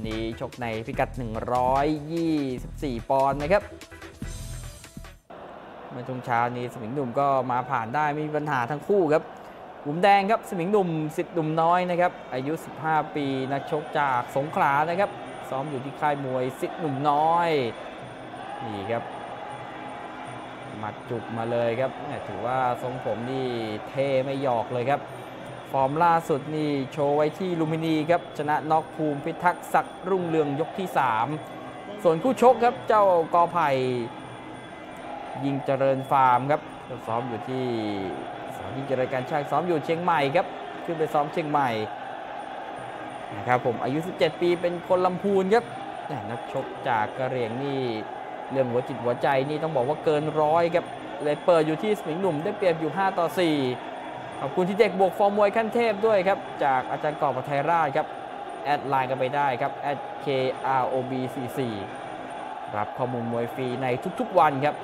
นี้ชกในพิกัด124ปอนด์นะครับเมื่อช่วงเช้านี้สมิงหนุ่มก็มาผ่านได้ไม่มีปัญหาทั้งคู่ครับมุมแดงครับสมิงหนุ่มสิทธิ์หนุ่มน้อยนะครับอายุ15ปีนักชกจากสงขลานะครับซ้อมอยู่ที่ค่ายมวยสิทธิ์หนุ่มน้อยนี่ครับมัดจุกมาเลยครับถือว่าทรงผมนี่เท่ไม่หยอกเลยครับฟอร์มล่าสุดนี่โชว์ไว้ที่ลุมพินีครับชนะน็อกภูมิพิทักษ์ศักดิ์รุ่งเรืองยกที่3ส่วนคู่ชกครับเจ้ากอไผ่ยิงเจริญฟาร์มครับซ้อมอยู่ที่ยิงเจริญการช่างซ้อมอยู่เชียงใหม่ครับขึ้นไปซ้อมเชียงใหม่นะครับผมอายุ17ปีเป็นคนลำพูนครับนักชกจากกะเหรี่ยงนี่เรื่องหัวจิตหัวใจนี่ต้องบอกว่าเกินร้อยครับเลยเปิดอยู่ที่สมิงหนุ่มได้เปรียบอยู่5-4ขอบคุณที่เด็กบวกฟอร์มมวยขั้นเทพด้วยครับจากอาจารย์กอบไทยราชครับแอดไลน์กันไปได้ครับ @KROB44 รับข้อมูลมวยฟรีในทุกๆวันครับ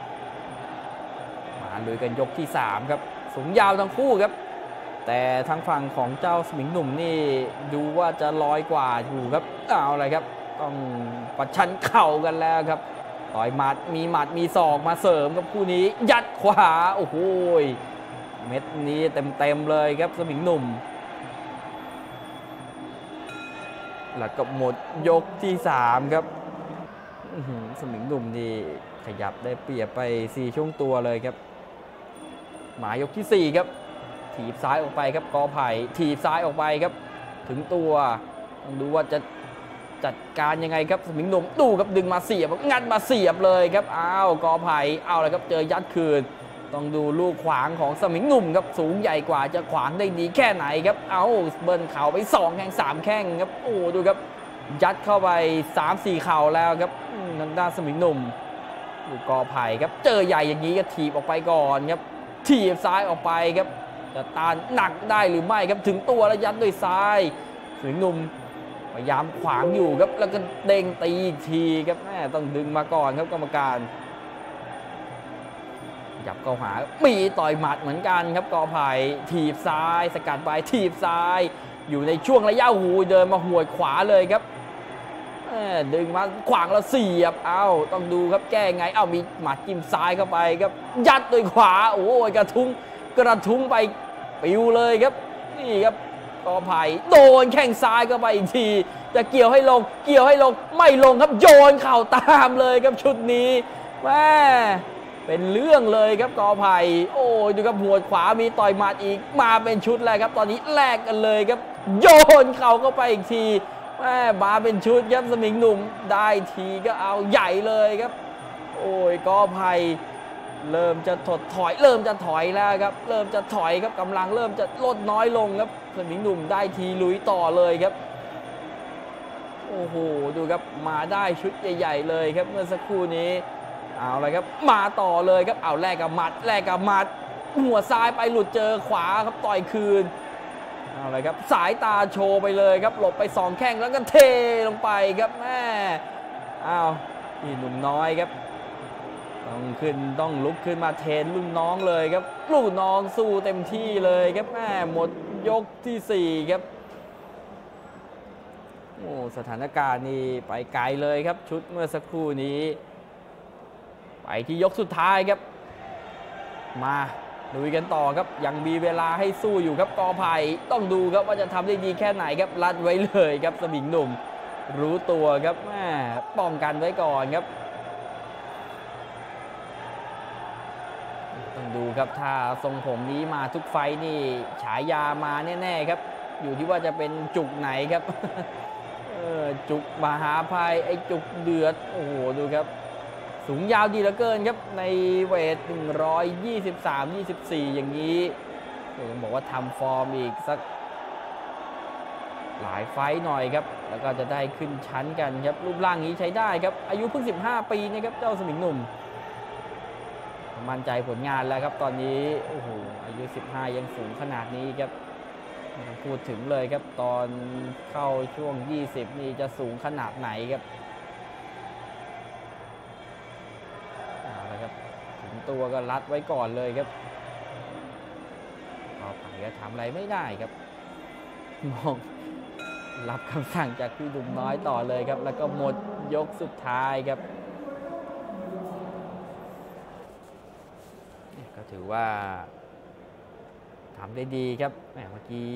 มาลุยกันยกที่3ครับสูงยาวทั้งคู่ครับแต่ทางฝั่งของเจ้าสมิงหนุ่มนี่ดูว่าจะลอยกว่าอยู่ครับเอาอะไรครับต้องประชันเข่ากันแล้วครับต่อยหมัดมีศอกมาเสริมกับคู่นี้ยัดขวาโอ้โหเม็ดนี้เต็มเลยครับสมิงหนุ่มแล้วก็หมดยกที่3ครับสมิงหนุ่มนี่ขยับได้เปรียบไป4ช่วงตัวเลยครับหมายกที่4ครับถีบซ้ายออกไปครับกอไผ่ถีบซ้ายออกไปครับถึงตัวต้องดูว่าจะจัดการยังไงครับสมิงหนุ่มดูครับดึงมาเสียบงัดมาเสียบเลยครับอ้าวกอไผ่เอาเลยครับเจอยัดคืนต้องดูลูกขวางของสมิงหนุ่มครับสูงใหญ่กว่าจะขวางได้ดีแค่ไหนครับเอาเบิร์นเข่าไป2แข้ง3แข้งครับโอ้ดูครับยัดเข้าไป 3-4 เข่าแล้วครับทางด้านสมิงหนุ่มดูกอไผ่ครับเจอใหญ่อย่างนี้ก็ถีบออกไปก่อนครับถีบซ้ายออกไปครับจะต้านหนักได้หรือไม่ครับถึงตัวแล้วยัดด้วยซ้ายสมิงหนุ่มพยายามขวางอยู่ครับแล้วก็เด้งตีอีกทีครับต้องดึงมาก่อนครับกรรมการจับเข้าหามีต่อยหมัดเหมือนกันครับกอไผ่ถีบซ้ายสกัดไปถีบซ้ายอยู่ในช่วงระยะหูเดินมาหวดขวาเลยครับดึงมาขวางแล้วเสียบเอาต้องดูครับแก้ไงเอามีหมัดจิ้มซ้ายเข้าไปครับยัดด้วยขวาโอ้ยกระทุ้งไปปิวเลยครับนี่ครับกอไผ่โดนแข้งซ้ายเข้าไปอีกทีจะเกี่ยวให้ลงไม่ลงครับโยนเข่าตามเลยครับชุดนี้แม่เป็นเรื่องเลยครับกอไผ่โอ้ยดูครับหัวขวามีต่อยหมัดอีกมาเป็นชุดเลยครับตอนนี้แลกกันเลยครับโยนเข่าเข้าไปอีกทีแม่มาเป็นชุดครับสมิงหนุ่มได้ทีก็เอาใหญ่เลยครับโอ้ยกอไผ่เริ่มจะถอยแล้วครับเริ่มจะถอยครับกำลังเริ่มจะลดน้อยลงครับสมิงหนุ่มได้ทีลุยต่อเลยครับโอ้โหดูครับมาได้ชุดใหญ่ๆเลยครับเมื่อสักครู่นี้เอาเลยครับมาต่อเลยครับเอาแลกกับหมัดหัวซ้ายไปหลุดเจอขวาครับต่อยคืนเอาเลยครับสายตาโชว์ไปเลยครับหลบไป2แข้งแล้วก็เทลงไปครับแม่อ้าวนี่หนุ่มน้อยครับต้องลุกขึ้นมาเทรนรุ่นน้องเลยครับรุ่นน้องสู้เต็มที่เลยครับแม่หมดยกที่4ครับโอ้สถานการณ์นี่ไปไกลเลยครับชุดเมื่อสักครู่นี้ไปที่ยกสุดท้ายครับมาลุยกันต่อครับยังมีเวลาให้สู้อยู่ครับกอไผ่ต้องดูครับว่าจะทำได้ดีแค่ไหนครับรัดไว้เลยครับสมิงหนุ่มรู้ตัวครับแม่ป้องกันไว้ก่อนครับต้องดูครับถ้าทรงผมนี้มาทุกไฟนี่ฉายามาแน่ๆครับอยู่ที่ว่าจะเป็นจุกไหนครับจุกมหาภัยไอ้จุกเดือดโอ้โหดูครับสูงยาวดีเหลือเกินครับในเวท123-24อย่างนี้ต้องบอกว่าทำฟอร์มอีกสักหลายไฟหน่อยครับแล้วก็จะได้ขึ้นชั้นกันครับรูปร่างนี้ใช้ได้ครับอายุเพิ่ง15ปีนะครับเจ้าสมิงหนุ่มมั่นใจผลงานแล้วครับตอนนี้โอ้โหอายุ15ยังสูงขนาดนี้ครับพูดถึงเลยครับตอนเข้าช่วง20นี่จะสูงขนาดไหนครับเอาละครับถึงตัวก็รัดไว้ก่อนเลยครับต่อไปก็ทำอะไรไม่ได้ครับรับคำสั่งจากพี่ดุมน้อยต่อเลยครับแล้วก็หมดยกสุดท้ายครับก็ถือว่าทำได้ดีครับเมื่อกี้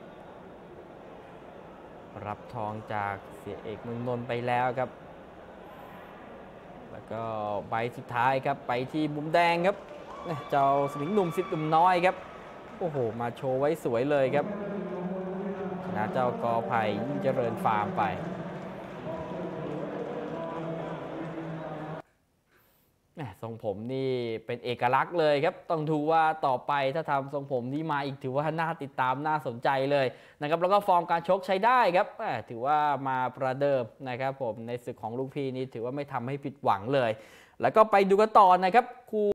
รับทองจากเสียเอกเมืองนนท์ไปแล้วครับแล้วก็ใบสุดท้ายครับไปที่มุมแดงครับเจ้าสมิงหนุ่มสิทธิ์หนุ่มน้อยครับโอ้โหมาโชว์ไว้สวยเลยครับชนะเจ้ากอไผ่ยิ่งเจริญฟาร์มไปทรงผมนี่เป็นเอกลักษณ์เลยครับต้องดูว่าต่อไปถ้าทำทรงผมนี้มาอีกถือว่าน่าติดตามน่าสนใจเลยนะครับแล้วก็ฟอร์มการชกใช้ได้ครับถือว่ามาประเดิมนะครับผมในศึกของลูกพี่นี่ถือว่าไม่ทำให้ผิดหวังเลยแล้วก็ไปดูกันต่อนะครับคู่